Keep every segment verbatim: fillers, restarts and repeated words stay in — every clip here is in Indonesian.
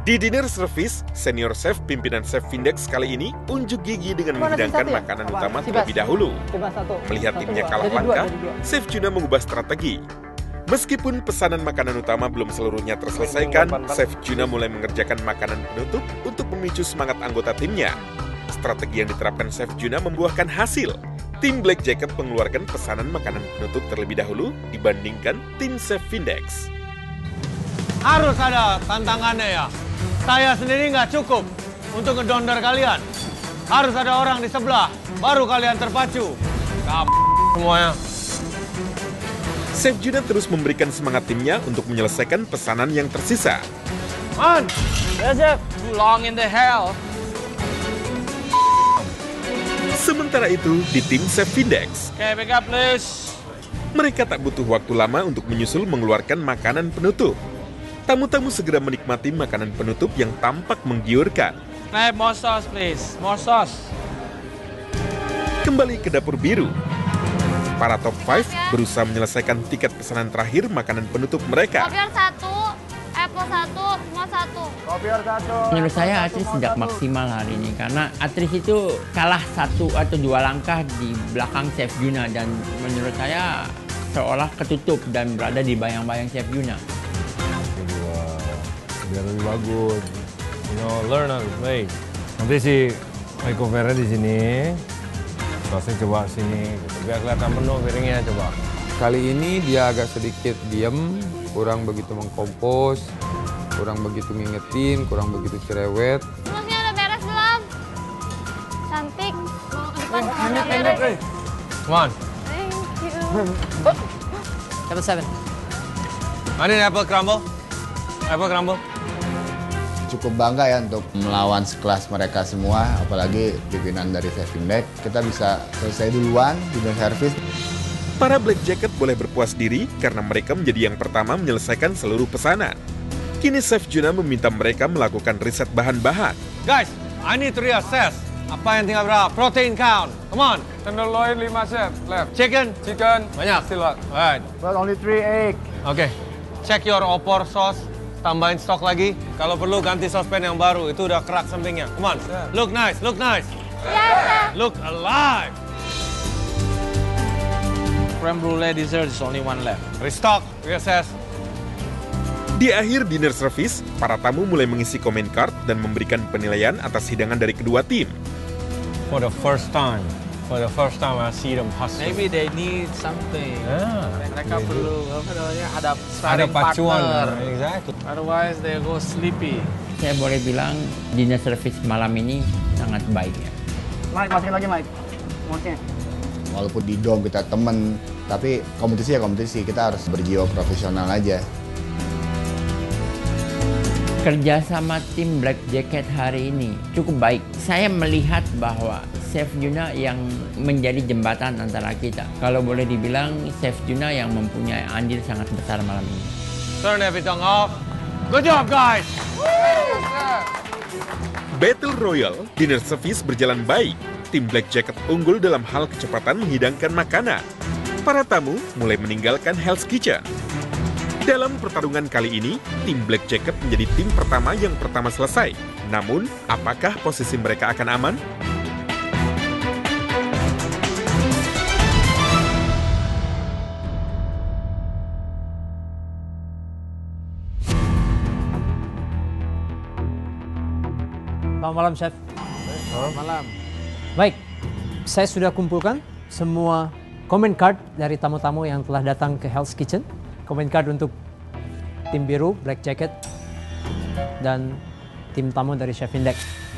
Di dinner service, senior chef pimpinan Chef Vindex kali ini unjuk gigi dengan menghidangkan ya? makanan Apa? utama Sibas. terlebih dahulu. Sibas satu. Melihat Satu, timnya dua. kalah Jadi dua, langkah, jadi dua. Chef Juna mengubah strategi. Meskipun pesanan makanan utama belum seluruhnya terselesaikan, Chef Juna mulai mengerjakan makanan penutup untuk memicu semangat anggota timnya. Strategi yang diterapkan Chef Juna membuahkan hasil. Tim Black Jacket mengeluarkan pesanan makanan penutup terlebih dahulu dibandingkan tim Chef Vindex. Harus ada tantangannya ya. Saya sendiri nggak cukup untuk ngedonder kalian. Harus ada orang di sebelah, baru kalian terpacu. Kamu semuanya. Chef Juna terus memberikan semangat timnya untuk menyelesaikan pesanan yang tersisa. Man! Ya, Chef. Too long in the hell. Sementara itu, di tim Chef Vindex, Okay, pick up please. mereka tak butuh waktu lama untuk menyusul mengeluarkan makanan penutup. Tamu-tamu segera menikmati makanan penutup yang tampak menggiurkan. Can I have more sauce please? More sauce. Kembali ke dapur biru. Para top lima berusaha menyelesaikan tiket pesanan terakhir makanan penutup mereka. Kopior satu, apple satu, semua satu. Kopior satu. Menurut saya Atris tidak maksimal hari ini karena Atris itu kalah satu atau dua langkah di belakang Chef Juna dan menurut saya seolah ketutup dan berada di bayang-bayang Chef Juna. Biar lebih bagus, you know, learn how to play. Nanti si Michael Vera di sini, sosnya coba sini, gitu. Biar kelihatan penuh piringnya coba. Kali ini dia agak sedikit diem, kurang begitu mengkompos, kurang begitu ngingetin, kurang begitu cerewet. Semuanya udah beres belum? Cantik. Mau ke depan Pendek, udah pendek, beres. Come on, Thank you. Double seven. I need apple crumble. Apple crumble. Cukup bangga ya untuk melawan sekelas mereka semua, apalagi pimpinan dari Chef Vindex. Kita bisa selesai duluan di service. Para Black Jacket boleh berpuas diri karena mereka menjadi yang pertama menyelesaikan seluruh pesanan. Kini Chef Juna meminta mereka melakukan riset bahan-bahan. Guys, I need to reassess. Apa yang tinggal berapa? Protein count. Come on. Tenderloin lima chef, left. Chicken. Chicken, Banyak. still lot. Right. But only three egg. Oke. Okay. Check your opor sauce. Tambahin stok lagi. Kalau perlu ganti sospen yang baru. Itu udah kerak sampingnya. Come on. Look nice, look nice. Yes, Look alive. Creme brulee dessert is only one left. Restock, reassess. Di akhir dinner service, para tamu mulai mengisi comment card dan memberikan penilaian atas hidangan dari kedua tim. For the first time, for the first time I see them hustle. Maybe they need something. Yeah, Mereka they perlu apa namanya ada Ada sparring pacuan. partner. Exactly. Otherwise they go sleepy. Saya boleh bilang dinner service malam ini sangat baik ya. Mike, masukin lagi Mike. Masukin. Walaupun di dom kita temen, tapi kompetisi ya kompetisi. Kita harus berjiwa profesional aja. Kerja sama tim Black Jacket hari ini cukup baik. Saya melihat bahwa Chef Juna yang menjadi jembatan antara kita. Kalau boleh dibilang Chef Juna yang mempunyai andil sangat besar malam ini. Turn everything off. Good job, guys. Battle Royale dinner service berjalan baik. Tim Black Jacket unggul dalam hal kecepatan menghidangkan makanan. Para tamu mulai meninggalkan Hell's Kitchen. Dalam pertarungan kali ini, tim Black Jacket menjadi tim pertama yang pertama selesai. Namun, apakah posisi mereka akan aman? Selamat malam, Chef. Selamat malam. Baik, saya sudah kumpulkan semua comment card dari tamu-tamu yang telah datang ke Hell's Kitchen. Comment card untuk tim biru, Black Jacket, dan tim tamu dari Chef Vindex.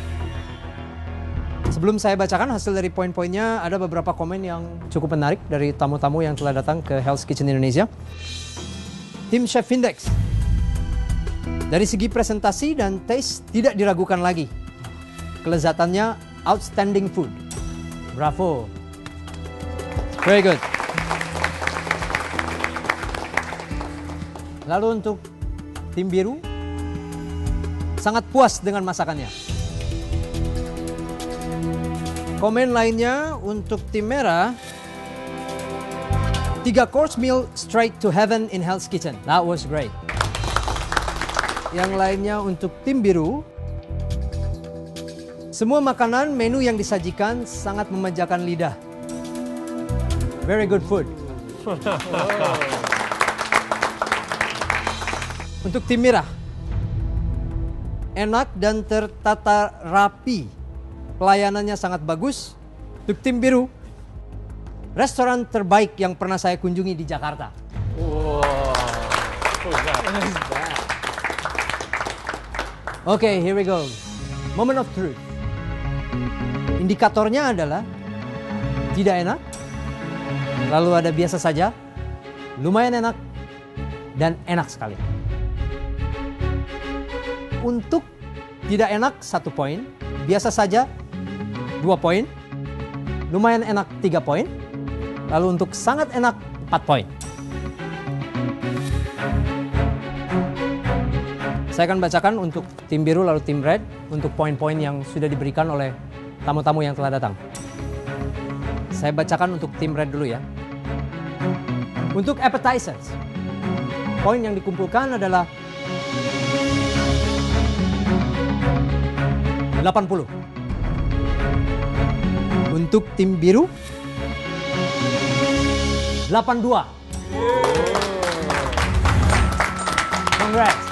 Sebelum saya bacakan hasil dari poin-poinnya, ada beberapa komen yang cukup menarik dari tamu-tamu yang telah datang ke Hell's Kitchen Indonesia. Tim Chef Vindex, dari segi presentasi dan taste tidak diragukan lagi. Kelezatannya outstanding food. Bravo. Very good. Lalu untuk tim biru, sangat puas dengan masakannya. Komen lainnya untuk tim merah, tiga course meal straight to heaven in Hell's Kitchen. That was great. Yang lainnya untuk tim biru. Semua makanan menu yang disajikan sangat memanjakan lidah. Very good food. Untuk tim merah. Enak dan tertata rapi. Pelayanannya sangat bagus. Untuk tim biru. Restoran terbaik yang pernah saya kunjungi di Jakarta. Oke, okay, here we go. Moment of truth. Indikatornya adalah tidak enak, lalu ada biasa saja, lumayan enak, dan enak sekali. Untuk tidak enak satu poin, biasa saja dua poin, lumayan enak tiga poin, lalu untuk sangat enak empat poin. Saya akan bacakan untuk tim biru lalu tim red untuk poin-poin yang sudah diberikan oleh tamu-tamu yang telah datang. Saya bacakan untuk tim red dulu ya. Untuk appetizers, poin yang dikumpulkan adalah delapan puluh. Untuk tim biru, delapan puluh dua. Congrats.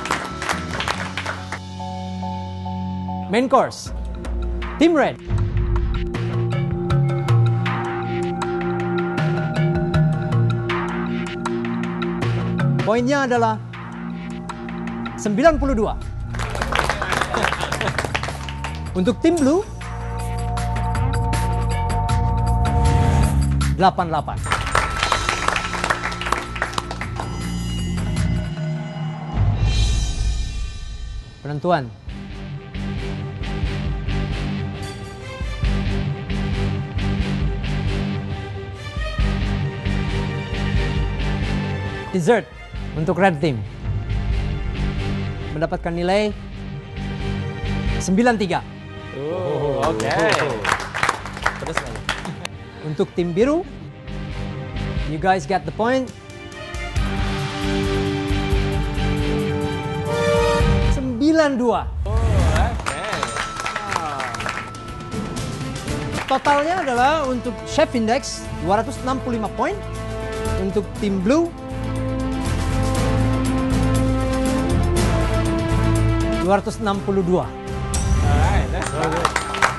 Main course, tim red. Poinnya adalah sembilan puluh dua. Untuk tim blue, delapan puluh delapan. Penentuan. Dessert untuk red team mendapatkan nilai sembilan puluh tiga. Oh, oke. Okay. Terus lagi. Untuk tim biru, you guys get the point. sembilan puluh dua. Oh, oke. Okay. Ah. Totalnya adalah untuk Chef Index dua ratus enam puluh lima poin. Untuk tim blue dua ratus enam puluh dua. Alright, that's good. Oke,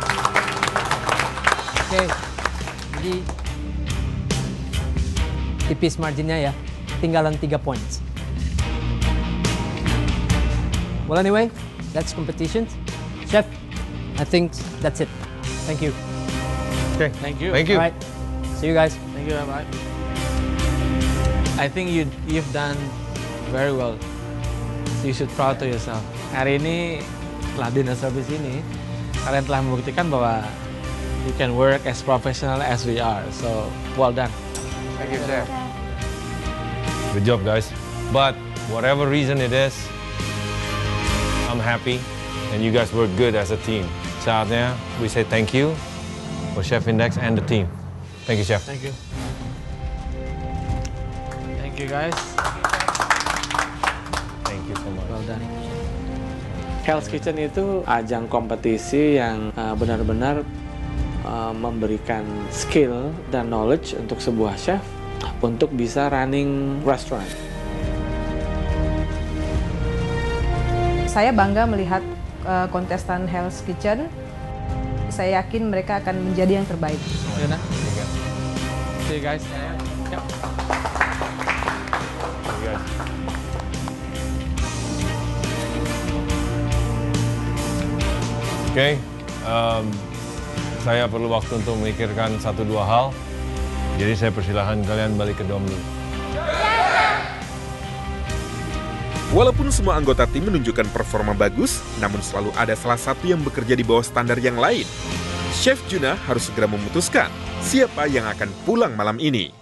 okay. Jadi tipis marginnya ya, tinggalan tiga points. Well anyway, that's competition. Chef, I think that's it. Thank you. Okay, Thank you. Thank you. All right, see you guys. Thank you, bye. I think you you've done very well. You should proud to yourself. Hari ini setelah dinner service ini, kalian telah membuktikan bahwa you can work as professional as we are. So well done. Thank you, Chef. Good job, guys. But whatever reason it is, I'm happy, and you guys work good as a team. Saatnya we say thank you for Chef Index and the team. Thank you, Chef. Thank you. Thank you, guys. Thank you so much. Well done. Hell's Kitchen itu ajang kompetisi yang uh, benar-benar uh, memberikan skill dan knowledge untuk sebuah chef untuk bisa running restaurant. Saya bangga melihat uh, kontestan Hell's Kitchen. Saya yakin mereka akan menjadi yang terbaik. Yuna, see you guys. Yep. Oke, okay, um, saya perlu waktu untuk memikirkan satu dua hal. Jadi saya persilahkan kalian balik ke dom dulu. Walaupun semua anggota tim menunjukkan performa bagus, namun selalu ada salah satu yang bekerja di bawah standar yang lain. Chef Juna harus segera memutuskan siapa yang akan pulang malam ini.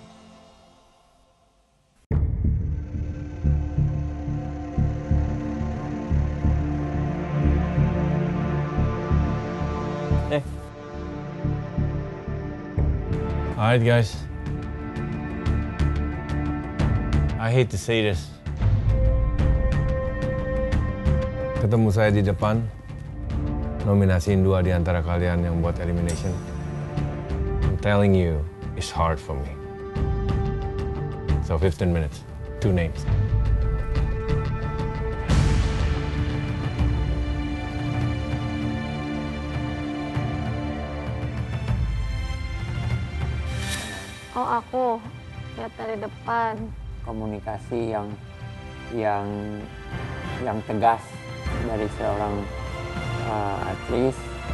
Eh. Alright guys, I hate to say this, Ketemu saya di depan, nominasiin dua di antara kalian yang buat elimination. I'm telling you, it's hard for me. So fifteen minutes, two names. Oh, aku lihat dari depan. Komunikasi yang yang yang tegas dari seorang uh, aktris,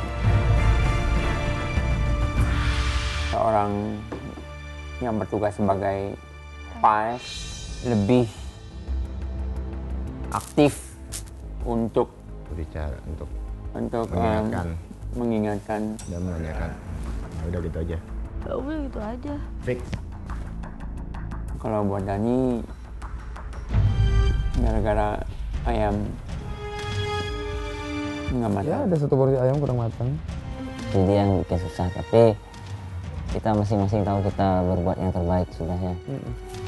seorang yang bertugas sebagai P A S lebih aktif untuk Berbicara untuk untuk mengingatkan um, mengingatkan dan menanyakan. Udah gitu aja. Ya udah gitu aja. Fix. Kalau buat Dani, gara-gara ayam nggak matang. Ya ada satu porsi ayam kurang matang. Jadi yang bikin susah, tapi kita masing-masing tahu kita berbuat yang terbaik sudah ya. Mm-mm.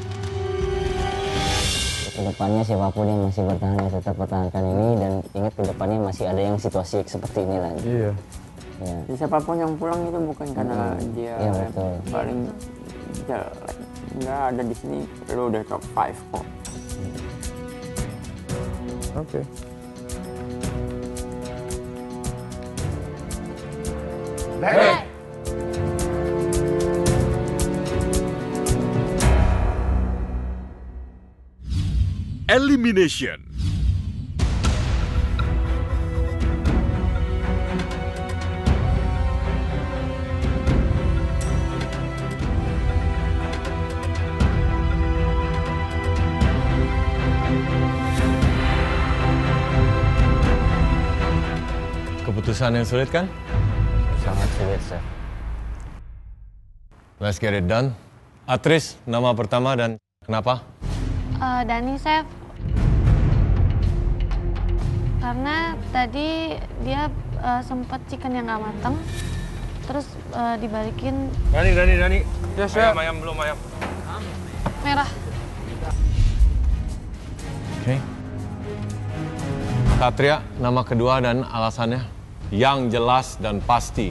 Kedepannya siapapun yang masih bertahan ya tetap pertahankan ini, dan ingat kedepannya masih ada yang situasi seperti ini lagi. Iya. Ya. Jadi siapapun yang pulang itu bukan karena Hmm. dia Iya, betul. paling jelek. Nggak ada di sini, lu udah top five kok. Oke. Okay. Baik. Elimination. Keputusan yang sulit kan? Sangat sulit, Chef. Let's get it done. Aktris, nama pertama dan kenapa? Uh, Dani, Chef. Karena tadi dia uh, sempat chicken yang nggak matang, terus uh, dibalikin Dani, Dani, Dani. Ya, Ayam, ayam, belum ayam. merah. Oke. Okay. Satria, nama kedua dan alasannya yang jelas dan pasti.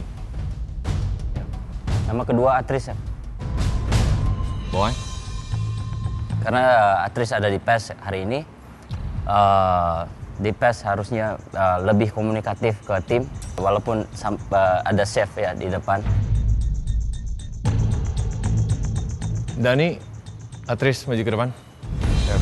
Nama kedua aktris ya. Boy? Karena aktris ada di P E S hari ini, uh, di P E S harusnya uh, lebih komunikatif ke tim, walaupun uh, ada chef ya di depan. Dani, aktris maju ke depan. Siap.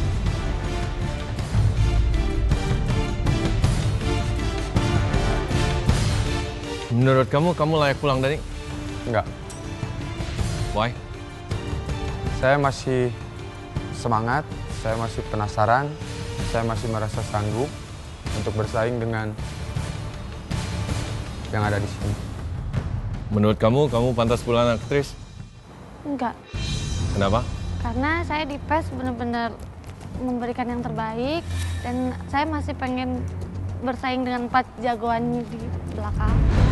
Menurut kamu, kamu layak pulang, Dani? Enggak. Why? Saya masih semangat, saya masih penasaran, saya masih merasa sanggup untuk bersaing dengan yang ada di sini. Menurut kamu, kamu pantas pulang aktris? Enggak. Kenapa? Karena saya di P E S benar-benar memberikan yang terbaik, dan saya masih pengen bersaing dengan empat jagoan di belakang.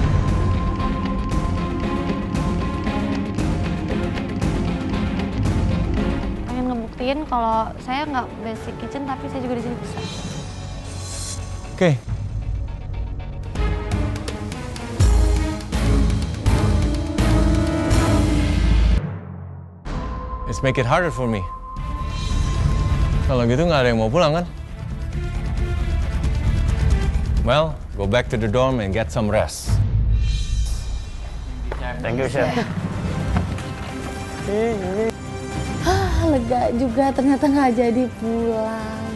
Pengen ngebuktiin kalau saya nggak basic kitchen, tapi saya juga di sini bisa. Oke. Okay. Let's make it harder for me. Kalau gitu nggak ada yang mau pulang kan? Well, go back to the dorm and get some rest. Thank you, Chef. Hah, lega juga ternyata nggak jadi pulang.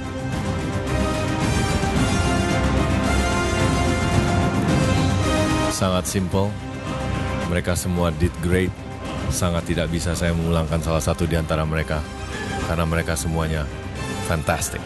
Sangat simple. Mereka semua did great. Sangat tidak bisa saya mengulangkan salah satu di antara mereka. Karena mereka semuanya fantastic.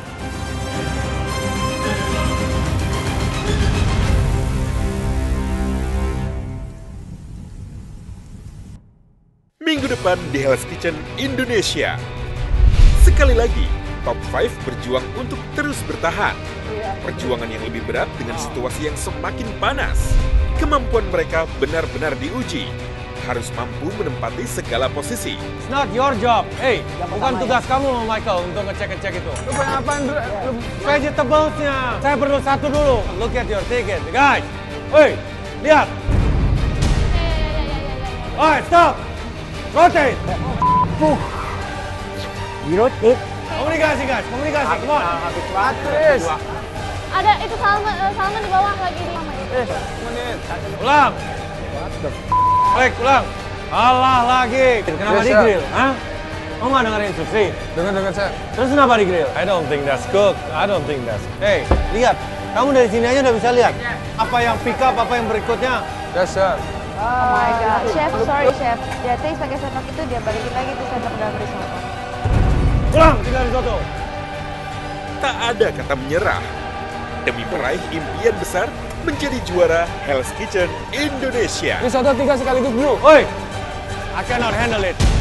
Minggu depan di Hell's Kitchen Indonesia. Sekali lagi, Top lima berjuang untuk terus bertahan. Perjuangan yang lebih berat dengan situasi yang semakin panas. Kemampuan mereka benar-benar diuji. harus mampu menempati segala posisi. It's not your job. Hey, bukan tugas kamu, Michael, untuk ngecek-ngecek itu. Lu pengen apaan? Vegetables-nya. Saya perlu satu dulu. Look at your ticket. Guys, hey, lihat. Alright, stop. Rotate. Rotate. Komunikasi, guys. Komunikasi. Come on. Atris. Ada itu Salman, uh, Salman di bawah lagi di. Eh, menit. Ulang. Baik, ulang. Allah lagi. Kenapa Yes, di sir. grill? Hah? Kamu nggak dengerin instruksi? Dengar-dengar saya. Terus kenapa di grill? I don't think that's cooked. I don't think that's. Hey, lihat. Kamu dari sini aja udah bisa lihat. Apa yang pick up, apa yang berikutnya. Yes, sir. Oh my god, chef, sorry chef. Dia tadi pakai sendok itu dia balikin lagi tuh sendok dalam risotto. Ulang, tiga risotto. Tak ada kata menyerah. Demi meraih impian besar menjadi juara Hell's Kitchen Indonesia. Risotto tiga sekaligus, bro. Oi, I cannot handle it.